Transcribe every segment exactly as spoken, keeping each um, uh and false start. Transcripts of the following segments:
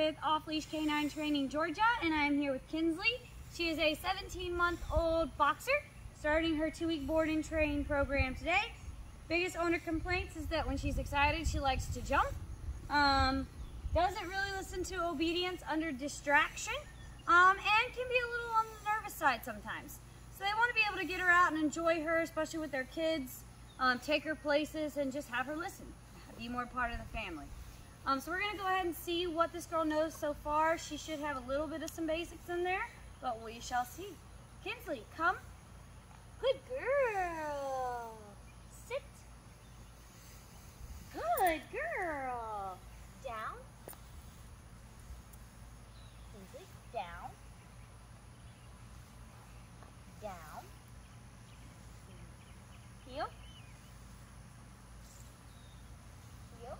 with Off Leash K nine Training Georgia, and I'm here with Kensely. She is a seventeen month old boxer starting her two week board and train program today. Biggest owner complaints is that when she's excited she likes to jump, um, doesn't really listen to obedience under distraction, um, and can be a little on the nervous side sometimes. So they want to be able to get her out and enjoy her, especially with their kids, um, take her places and just have her listen, be more part of the family. Um, so we're going to go ahead and see what this girl knows so far. She should have a little bit of some basics in there, but we shall see. Kensely, come. Good girl. Sit. Good girl. Down. Kensely, down. Down. Heel. Heel.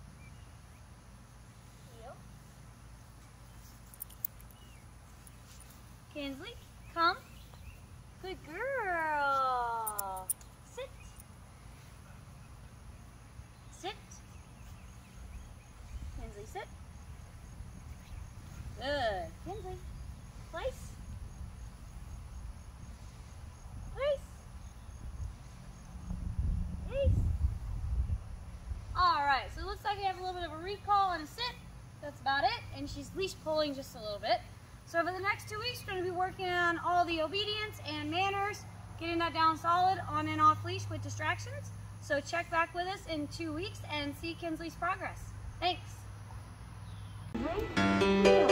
Heel. Kensely, come. Good girl. Sit. Sit. Kensely, sit. Good. Kensely, place. Place. Place. Alright, so it looks like you have a little bit of a recall and a sit. That's about it. And she's leash pulling just a little bit. So for the next two weeks, we're going to be working on all the obedience and manners, getting that down solid on and off leash with distractions. So check back with us in two weeks and see Kensely's progress. Thanks.